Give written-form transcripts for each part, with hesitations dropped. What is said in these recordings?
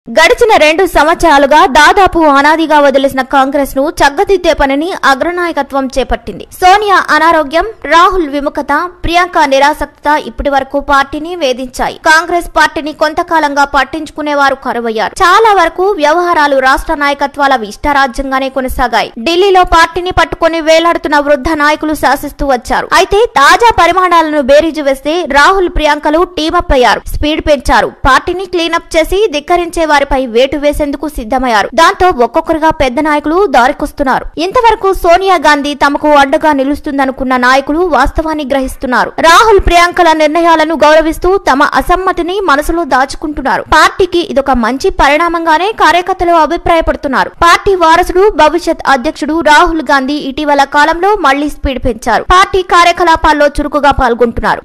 గడిచిన 2 సంవత్సరాలుగా దాదాపు అనాదిగా వదిలేసిన కాంగ్రెస్ ను చక్కదిద్దే పనిని అగ్రనాయకత్వం చేపట్టింది. సోనియా అనారోగ్యం, రాహుల్ విముఖత, ప్రియాంక నిరాసక్తత ఇప్పటివరకు పార్టీని వేధించాయి. కాంగ్రెస్ పార్టీని కొంతకాలంగా పట్టించుకునేవారు కరువయ్యారు. చాలా వరకు వ్యవహారాలు రాష్ట్ర నాయకత్వాల ఇష్టారాజ్యంగానే కొనసాగాయి. ఢిల్లీలో పార్టీని పట్టుకుని వేలాడుతున్న వృద్ధ నాయకులు శాసిస్తూ వచ్చారు. అయితే తాజా పరిమాణాలను బేరీజు వేస్తే రాహుల్, ప్రియాంకలు టీమప్ అయ్యారు. స్పీడ్ పెంచారు. పార్టీని క్లీనప్ చేసి ధిక్కరించే వారిపై వేటు వేసేందుకు సిద్ధమయ్యారు. దాంతో ఒక్కొక్కరుగా పెద్ద నాయకులు దారికొస్తున్నారు. ఇంతవరకు సోనియా గాంధీ తమకు అండగా నిలుస్తుందనుకున్న నాయకులు వాస్తవాన్ని గ్రహిస్తున్నారు. రాహుల్, ప్రియాంకల నిర్ణయాలను గౌరవిస్తూ తమ అసమ్మతిని మనసులో దాచుకుంటున్నారు. పార్టీకి ఇదొక మంచి పరిణామంగానే కార్యకర్తలు అభిప్రాయపడుతున్నారు. పార్టీ వారసుడు, భవిష్యత్ అధ్యక్షుడు రాహుల్ గాంధీ ఇటీవల కాలంలో మళ్లీ స్పీడ్ పెంచారు. పార్టీ కార్యకలాపాల్లో చురుకుగా పాల్గొంటున్నారు.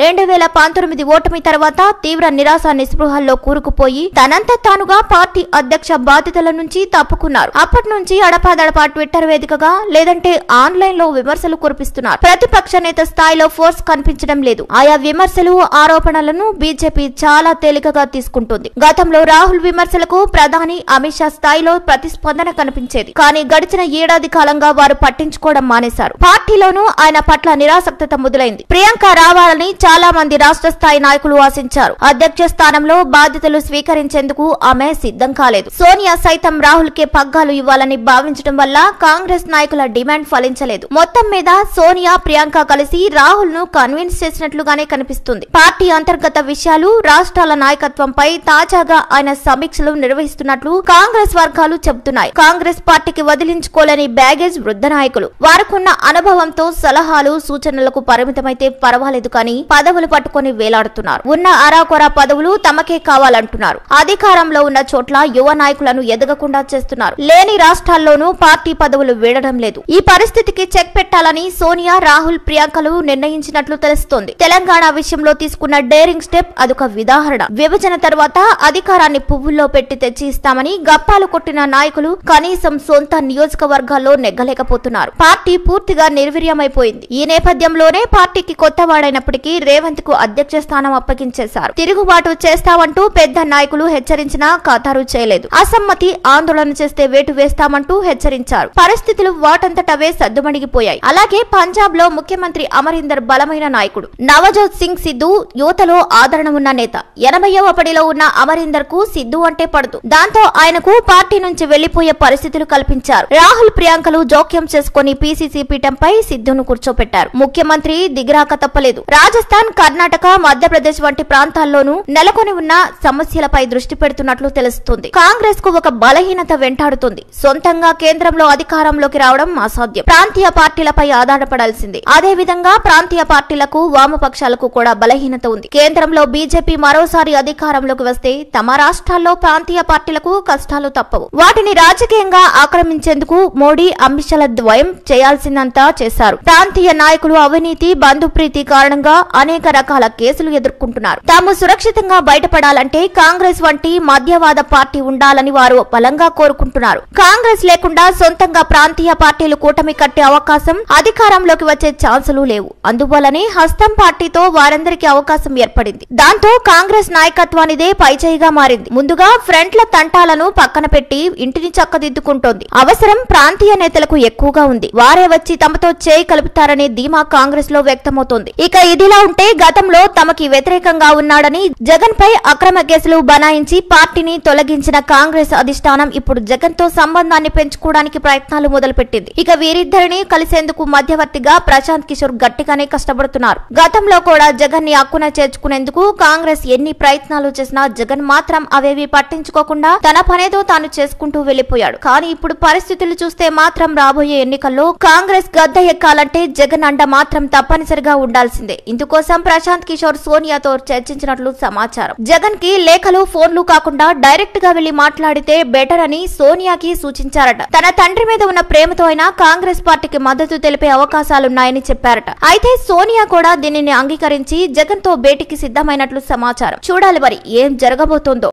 2019 ఓటమి తర్వాత తీవ్ర నిరాశ నిస్పృహల్లో కూరుకుపోయి తనంత తానుగా పార్టీ అధ్యక్ష బాధ్యతల నుంచి తప్పుకున్నారు. అప్పటి నుంచి అడపాదడపా ట్విట్టర్ వేదికగా లేదంటే ఆన్లైన్ లో విమర్శలు కురిపిస్తున్నారు. ప్రతిపక్ష నేత స్థాయిలో ఫోర్స్ కనిపించడం లేదు. ఆయా విమర్శలు, ఆరోపణలను బీజేపీ చాలా తేలికగా తీసుకుంటుంది. గతంలో రాహుల్ విమర్శలకు ప్రధాని అమిత్ షా స్థాయిలో ప్రతిస్పందన కనిపించేది. కానీ గడిచిన ఏడాది కాలంగా వారు పట్టించుకోవడం మానేశారు. పార్టీలోనూ ఆయన పట్ల నిరాసక్తత మొదలైంది. ప్రియాంక రావాలని చాలా మంది రాష్ట్ర స్థాయి నాయకులు ఆశించారు. అధ్యక్ష స్థానంలో బాధ్యతలు స్వీకరించేందుకు ఆమె సిద్ధం కాలేదు. సోనియా సైతం రాహుల్ కే పగ్గాలు ఇవ్వాలని భావించడం వల్ల కాంగ్రెస్ నాయకుల డిమాండ్ ఫలించలేదు. మొత్తం మీద సోనియా, ప్రియాంక కలిసి రాహుల్ ను కన్విన్స్ చేసినట్లుగానే కనిపిస్తుంది. పార్టీ అంతర్గత విషయాలు, రాష్ట్రాల నాయకత్వంపై తాజాగా ఆయన సమీక్షలు నిర్వహిస్తున్నట్లు కాంగ్రెస్ వర్గాలు చెబుతున్నాయి. కాంగ్రెస్ పార్టీకి వదిలించుకోలేని బ్యాగేజ్ వృద్ధ నాయకులు. వారికున్న అనుభవంతో సలహాలు, సూచనలకు పరిమితమైతే పర్వాలేదు కానీ పదవులు పట్టుకుని వేలాడుతున్నారు. ఉన్న అరాకొరా పదవులు తమకే కావాలంటున్నారు. అధికారంలో ఉన్న చోట్ల యువ నాయకులను ఎదగకుండా చేస్తున్నారు. లేని రాష్ట్రాల్లోనూ పార్టీ పదవులు వీడడం లేదు. ఈ పరిస్థితికి చెక్ పెట్టాలని సోనియా, రాహుల్, ప్రియాంకలు నిర్ణయించినట్లు తెలుస్తోంది. తెలంగాణ విషయంలో తీసుకున్న డేరింగ్ స్టెప్ అదొక ఉదాహరణ. విభజన తర్వాత అధికారాన్ని పువ్వుల్లో పెట్టి తెచ్చి ఇస్తామని గప్పాలు కొట్టిన నాయకులు కనీసం సొంత నియోజకవర్గాల్లో నెగ్గలేకపోతున్నారు. పార్టీ పూర్తిగా నిర్వీర్యమైపోయింది. ఈ నేపథ్యంలోనే పార్టీకి కొత్తవాడైనప్పటికీ రేవంత్ కు అధ్యక్ష స్థానం అప్పగించేశారు. తిరుగుబాటు చేస్తామంటూ పెద్ద నాయకులు హెచ్చరించినా ఖాతారు చేయలేదు. అసమ్మతి, ఆందోళన చేస్తే వేటు వేస్తామంటూ హెచ్చరించారు. పరిస్థితులు వాటంతటవే సద్దుమణిగిపోయాయి. అలాగే పంజాబ్ లో ముఖ్యమంత్రి అమరీందర్ బలమైన నాయకుడు. నవజోత్ సింగ్ సిద్ధు యువతలో ఆదరణ ఉన్న నేత. 80వ పడిలో ఉన్న అమరీందర్ కు సిద్ధు అంటే పడదు. దాంతో ఆయనకు పార్టీ నుంచి వెళ్లిపోయే పరిస్థితులు కల్పించారు. రాహుల్, ప్రియాంకలు జోక్యం చేసుకుని పీసీసీ పీఠంపై సిద్ధును కూర్చోపెట్టారు. ముఖ్యమంత్రి దిగిరాక తప్పలేదు. రాజస్థాన్, కర్ణాటక, మధ్యప్రదేశ్ వంటి ప్రాంతాల్లోనూ నెలకొని ఉన్న సమస్యలపై దృష్టి పెడుతున్నట్లు తెలుస్తుంది. కాంగ్రెస్ కు ఒక బలహీనత వెంటాడుతుంది. సొంతంగా కేంద్రంలో అధికారంలోకి రావడం అసాధ్యం. ప్రాంతీయ పార్టీలపై ఆధారపడాల్సిందే. అదే విధంగా ప్రాంతీయ పార్టీలకు, వామపక్షాలకు కూడా బలహీనత ఉంది. కేంద్రంలో బీజేపీ మరోసారి అధికారంలోకి వస్తే తమ రాష్ట్రాల్లో ప్రాంతీయ పార్టీలకు కష్టాలు తప్పవు. వాటిని రాజకీయంగా ఆక్రమించేందుకు మోడీ, అమిత్ షాల ద్వయం చేయాల్సిందంతా చేశారు. ప్రాంతీయ నాయకులు అవినీతి, బంధుప్రీతి కారణంగా అనేక రకాల కేసులు ఎదుర్కొంటున్నారు. తాము సురక్షితంగా బయటపడాలంటే కాంగ్రెస్ వంటి మధ్యవాద పార్టీ ఉండాలని వారు బలంగా కోరుకుంటున్నారు. కాంగ్రెస్ లేకుండా సొంతంగా ప్రాంతీయ పార్టీలు కూటమి కట్టే అవకాశం, అధికారంలోకి వచ్చే ఛాన్సులు లేవు. అందువల్లనే హస్తం పార్టీతో వారందరికీ అవకాశం ఏర్పడింది. దాంతో కాంగ్రెస్ నాయకత్వానిదే పైచేయిగా మారింది. ముందుగా ఫ్రంట్ల తంటాలను పక్కన పెట్టి ఇంటిని చక్కదిద్దుకుంటోంది. అవసరం ప్రాంతీయ నేతలకు ఎక్కువగా ఉంది. వారే వచ్చి తమతో చేయి కలుపుతారనే ధీమా కాంగ్రెస్ లో వ్యక్తమవుతోంది. ఇక ఇదిలా ఉంటే గతంలో తమకి వ్యతిరేకంగా ఉన్నాడని జగన్ పై అక్రమ కేసులు బనాయించి పార్టీని తొలగించిన కాంగ్రెస్ అధిష్టానం ఇప్పుడు జగన్ తో సంబంధాన్ని పెంచుకోవడానికి ప్రయత్నాలు మొదలుపెట్టింది. ఇక వీరిద్దరిని కలిసేందుకు మధ్యవర్తిగా ప్రశాంత్ కిషోర్ గట్టిగానే కష్టపడుతున్నారు. గతంలో కూడా జగన్ ని అక్కున చేర్చుకునేందుకు కాంగ్రెస్ ఎన్ని ప్రయత్నాలు చేసినా జగన్ మాత్రం అవేవి పట్టించుకోకుండా తన పనేదో తాను చేసుకుంటూ వెళ్లిపోయాడు. కానీ ఇప్పుడు పరిస్థితులు చూస్తే మాత్రం రాబోయే ఎన్నికల్లో కాంగ్రెస్ గద్దె ఎక్కాలంటే జగన్ అండ మాత్రం తప్పనిసరిగా ఉండాల్సిందే. ఇందుకోసం ప్రశాంత్ కిషోర్ సోనియాతో చర్చించినట్లు సమాచారం. జగన్ కి లేఖలు, ఫోన్లు కాకుండా డైరెక్ట్ గా వెళ్లి మాట్లాడితే బెటర్ అని సోనియాకి సూచించారట. తన తండ్రి మీద ఉన్న ప్రేమతో అయినా కాంగ్రెస్ పార్టీకి మద్దతు తెలిపే అవకాశాలున్నాయని చెప్పారట. అయితే సోనియా కూడా దీనిని అంగీకరించి జగన్ తో భేటీకి సిద్ధమైనట్లు సమాచారం. చూడాలి మరి ఏం జరగబోతోందో.